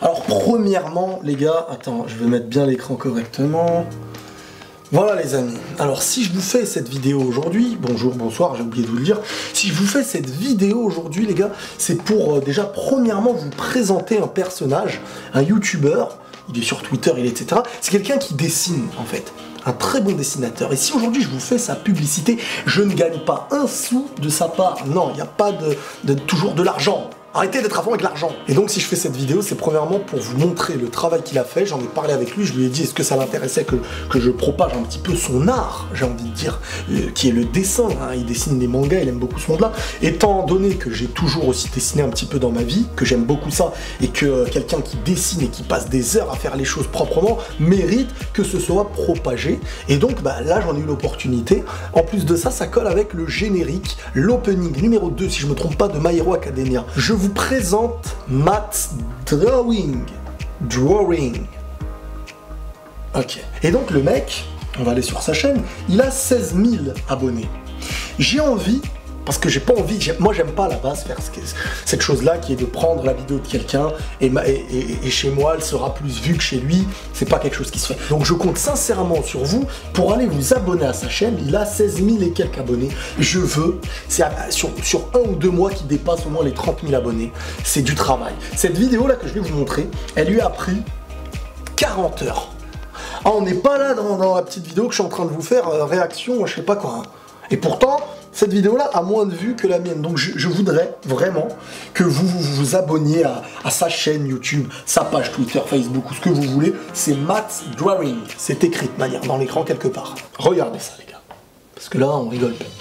Alors premièrement les gars, attends, je vais mettre bien l'écran correctement. Voilà les amis, alors si je vous fais cette vidéo aujourd'hui, bonjour, bonsoir, j'ai oublié de vous le dire, si je vous fais cette vidéo aujourd'hui les gars, c'est pour déjà premièrement vous présenter un personnage, un youtubeur, il est sur Twitter, etc. C'est quelqu'un qui dessine en fait, un très bon dessinateur. Et si aujourd'hui je vous fais sa publicité, je ne gagne pas un sou de sa part, non, il n'y a pas toujours de l'argent. Arrêtez d'être à fond avec l'argent. Et donc si je fais cette vidéo, c'est premièrement pour vous montrer le travail qu'il a fait. J'en ai parlé avec lui, je lui ai dit est-ce que ça l'intéressait que je propage un petit peu son art, j'ai envie de dire, qui est le dessin. Hein. Il dessine des mangas, il aime beaucoup ce monde-là. Étant donné que j'ai toujours aussi dessiné un petit peu dans ma vie, que j'aime beaucoup ça, et que quelqu'un qui dessine et qui passe des heures à faire les choses proprement mérite que ce soit propagé. Et donc bah, là j'en ai eu l'opportunité. En plus de ça, ça colle avec le générique, l'opening numéro 2, si je me trompe pas, de My Hero Academia. Je vous présente Matt's Drawing. Ok. Et donc le mec, on va aller sur sa chaîne, il a 16 000 abonnés. J'ai envie, parce que j'ai pas envie, moi j'aime pas à la base faire cette chose-là qui est de prendre la vidéo de quelqu'un et chez moi elle sera plus vue que chez lui, c'est pas quelque chose qui se fait. Donc je compte sincèrement sur vous pour aller vous abonner à sa chaîne, il a 16 000 et quelques abonnés. Je veux, c'est sur 1 ou 2 mois qu'il dépasse au moins les 30 000 abonnés, c'est du travail. Cette vidéo là que je vais vous montrer, elle lui a pris 40 heures. Ah, on n'est pas là dans la petite vidéo que je suis en train de vous faire, réaction, je sais pas quoi. Et pourtant, cette vidéo-là a moins de vues que la mienne. Donc je voudrais vraiment que vous vous abonniez à sa chaîne YouTube, sa page Twitter, Facebook ou ce que vous voulez. C'est Matt's Drawing. C'est écrit de manière dans l'écran quelque part. Regardez ça les gars. Parce que là, on rigole pas.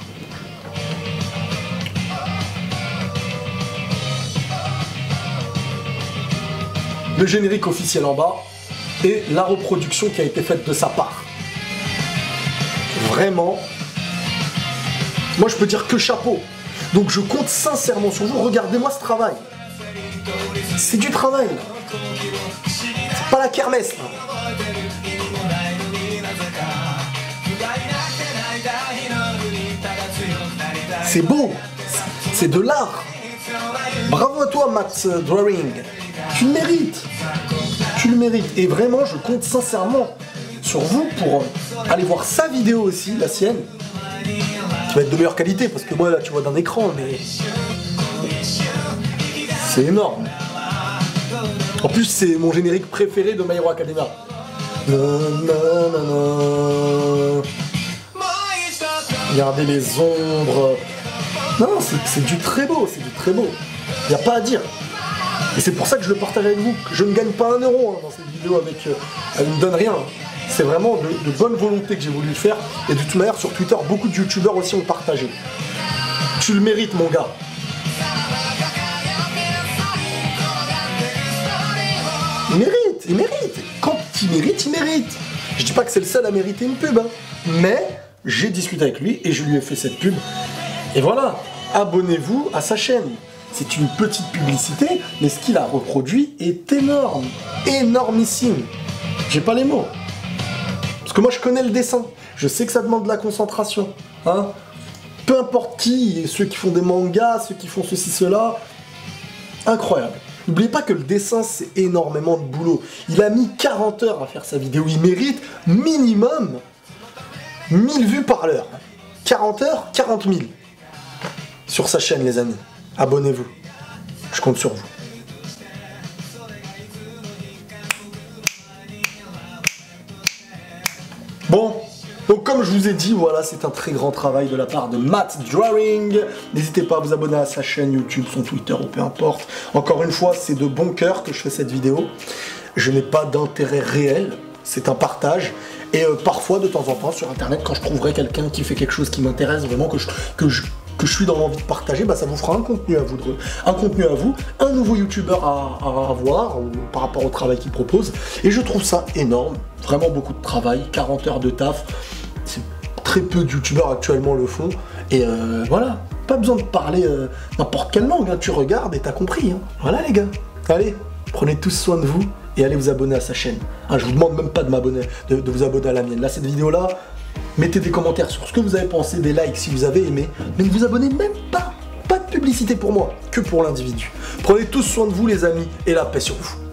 Le générique officiel en bas et la reproduction qui a été faite de sa part. Vraiment... Moi, je peux dire que chapeau. Donc, je compte sincèrement sur vous. Regardez-moi ce travail. C'est du travail, là. C'est pas la kermesse, là. C'est beau. C'est de l'art. Bravo à toi, Matt's Drawing. Tu le mérites. Tu le mérites. Et vraiment, je compte sincèrement sur vous pour aller voir sa vidéo aussi, la sienne. Qui va être de meilleure qualité, parce que moi là tu vois d'un écran, mais c'est énorme. En plus c'est mon générique préféré de My Hero Academia. Regardez les ombres. Non, c'est du très beau, c'est du très beau. Il n'y a pas à dire. Et c'est pour ça que je le partage avec vous. Je ne gagne pas 1 euro hein, dans cette vidéo avec... elle ne me donne rien. C'est vraiment de bonne volonté que j'ai voulu le faire. Et de toute manière, sur Twitter, beaucoup de youtubeurs aussi ont partagé. Tu le mérites, mon gars. Il mérite, il mérite. Quand il mérite, il mérite. Je dis pas que c'est le seul à mériter une pub, hein. Mais j'ai discuté avec lui et je lui ai fait cette pub. Et voilà, abonnez-vous à sa chaîne. C'est une petite publicité, mais ce qu'il a reproduit est énorme. Énormissime. J'ai pas les mots. Parce que moi je connais le dessin, je sais que ça demande de la concentration, hein. Peu importe qui, ceux qui font des mangas, ceux qui font ceci, cela, incroyable. N'oubliez pas que le dessin c'est énormément de boulot. Il a mis 40 heures à faire sa vidéo, il mérite minimum 1000 vues par l'heure. 40 heures, 40 000. Sur sa chaîne les amis, abonnez-vous, je compte sur vous. Bon, donc comme je vous ai dit, voilà, c'est un très grand travail de la part de Matt's Drawing. N'hésitez pas à vous abonner à sa chaîne YouTube, son Twitter ou peu importe. Encore une fois, c'est de bon cœur que je fais cette vidéo. Je n'ai pas d'intérêt réel, c'est un partage. Et parfois, de temps en temps, sur Internet, quand je trouverai quelqu'un qui fait quelque chose qui m'intéresse vraiment, que je suis dans l'envie de partager, bah ça vous fera un contenu à vous, un nouveau youtubeur à voir par rapport au travail qu'il propose. Et je trouve ça énorme, vraiment beaucoup de travail, 40 heures de taf. Très peu de youtubeurs actuellement le font. Et voilà, pas besoin de parler n'importe quelle langue, hein. Tu regardes et t'as compris. Hein. Voilà les gars, allez, prenez tous soin de vous et allez vous abonner à sa chaîne. Hein, je vous demande même pas de m'abonner, de vous abonner à la mienne. Là, cette vidéo-là, mettez des commentaires sur ce que vous avez pensé, des likes si vous avez aimé, mais ne vous abonnez même pas. Pas de publicité pour moi, que pour l'individu. Prenez tous soin de vous les amis, et la paix sur vous.